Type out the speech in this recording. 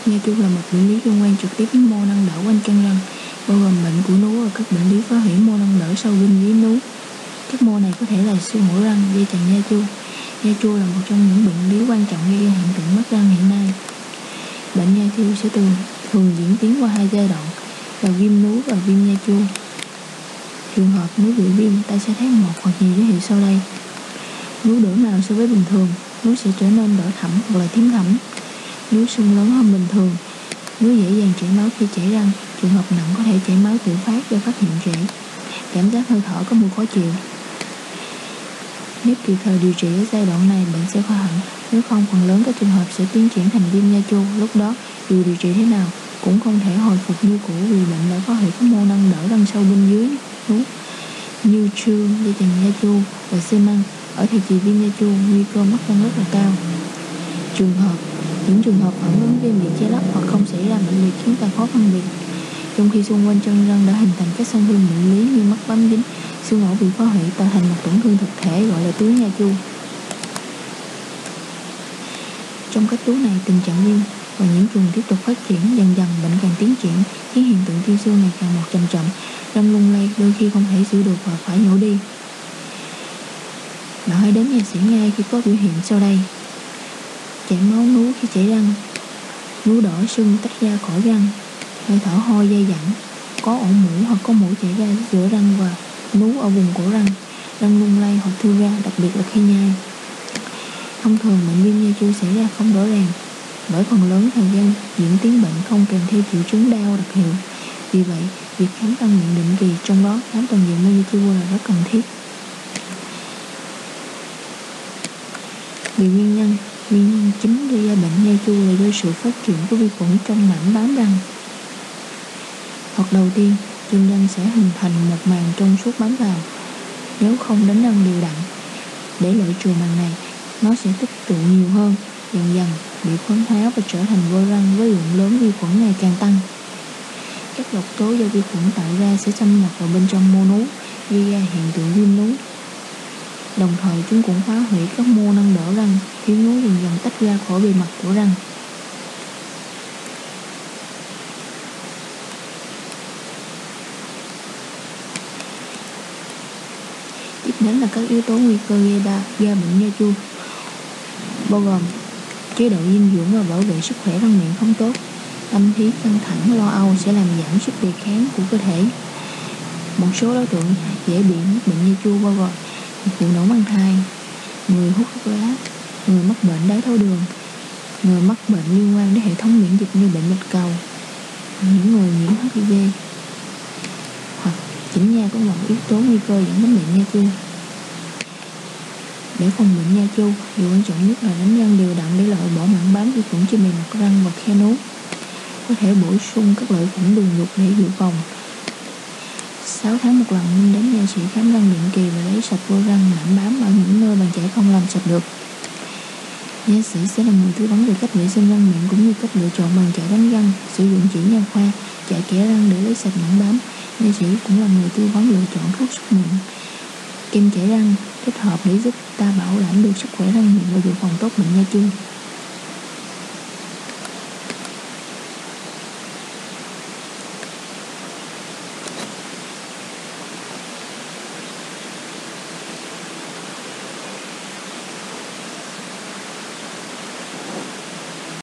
Nha chuông là một bệnh lý liên quan trực tiếp đến mô nâng đỡ quanh chân răng, bao gồm bệnh của nướu và các bệnh lý phá hủy mô nâng đỡ sau bên dưới nướu. Các mô này có thể là xương hổ răng, dây chằng nha chu. Nha chu là một trong những bệnh lý quan trọng gây ra hiện tượng mất răng hiện nay. Bệnh nha chu sẽ thường diễn tiến qua hai giai đoạn là viêm nướu và viêm nha chu. Trường hợp nướu bị viêm, ta sẽ thấy một hoặc nhiều dấu hiệu sau đây. Nướu đổi màu so với bình thường, nướu sẽ trở nên đỏ thẫm hoặc là tím thẫm. Nướu sưng lớn hơn bình thường, nướu dễ dàng chảy máu khi chảy răng. Trường hợp nặng có thể chảy máu tự phát do phát hiện trễ. Cảm giác hơi thở có mùi khó chịu. Nếu kịp thời điều trị ở giai đoạn này, bệnh sẽ khỏi hẳn. Nếu không, phần lớn các trường hợp sẽ tiến triển thành viêm nha chu. Lúc đó, dù điều trị thế nào cũng không thể hồi phục như cũ vì bệnh đã phá hủy các mô nâng đỡ răng sâu bên dưới nướu như xương, dây chằng nha chu và xi măng. Ở thời kỳ viêm nha chu, nguy cơ mất răng rất là cao. Những trường hợp phản ứng viêm bị che lấp hoặc không xảy ra bệnh liệt khiến ta khó phân biệt. Trong khi xung quanh chân răng đã hình thành các sang thương bệnh lý như mắc bám dính, xương ổ bị phá hủy tạo thành một tổn thương thực thể gọi là túi nha chu. Trong các túi này, tình trạng viêm và nhiễm trùng tiếp tục phát triển, dần dần bệnh càng tiến triển, khiến hiện tượng tiêu xương ngày càng một trầm trọng, răng lung lay, đôi khi không thể giữ được và phải nhổ đi. Bạn hãy đến nha sĩ ngay khi có biểu hiện sau đây: chảy máu nướu khi chảy răng, nướu đỏ sưng tách ra khỏi răng, hơi thở hôi dai dẳng, có ổ mũ hoặc có mũi chảy ra giữa răng và nướu ở vùng cổ răng, răng lung lay hoặc thư ra, đặc biệt là khi nhai. Thông thường bệnh viêm nha chu xảy ra không rõ ràng, bởi phần lớn thời gian diễn tiến bệnh không kèm theo triệu chứng đau đặc hiệu. Vì vậy, việc khám răng miệng định kỳ, trong đó khám toàn diện nha chu là rất cần thiết. Vì nguyên nhân chính gây ra bệnh nha chu là do sự phát triển của vi khuẩn trong mảng bám răng. Hoặc đầu tiên, trên răng sẽ hình thành một màng trong suốt bám vào. Nếu không đánh răng đều đặn để loại trừ màng này, nó sẽ tích tụ nhiều hơn, dần dần bị khoáng hóa và trở thành vôi răng với lượng lớn vi khuẩn ngày càng tăng. Các độc tố do vi khuẩn tạo ra sẽ xâm nhập vào bên trong mô nướu, gây ra hiện tượng viêm nướu. Đồng thời chúng cũng phá hủy các mô nâng đỡ răng, khiến nướu dần dần tách ra khỏi bề mặt của răng. Tiếp đến là các yếu tố nguy cơ gây bệnh nha chu, bao gồm chế độ dinh dưỡng và bảo vệ sức khỏe răng miệng không tốt. Tâm trí căng thẳng, lo âu sẽ làm giảm sức đề kháng của cơ thể. Một số đối tượng dễ bị mắc bệnh nha chu bao gồm phụ nữ mang thai, người hút thuốc lá, người mắc bệnh đái tháo đường, người mắc bệnh liên quan đến hệ thống miễn dịch như bệnh bạch cầu, những người nhiễm HIV. Hoặc chỉnh nha có một yếu tố nguy cơ dẫn đến bệnh nha chu. Để phòng bệnh nha chu, điều quan trọng nhất là đánh răng đều đặn để loại bỏ mảng bám vi khuẩn trên bề mặt răng và khe nướu. Có thể bổ sung các loại khuẩn đường ruột để dự phòng. 6 tháng một lần nên đến nha sĩ khám răng định kỳ và lấy sạch vôi răng mảng bám ở những nơi bàn chải không làm sạch được. Nha sĩ sẽ là người tư vấn về cách vệ sinh răng miệng cũng như cách lựa chọn bàn chải đánh răng, sử dụng chỉ nha khoa, chải kẽ răng để lấy sạch mảng bám. Nha sĩ cũng là người tư vấn lựa chọn thuốc súc miệng, kem chải răng thích hợp để giúp ta bảo đảm được sức khỏe răng miệng và dự phòng tốt bệnh nha chu.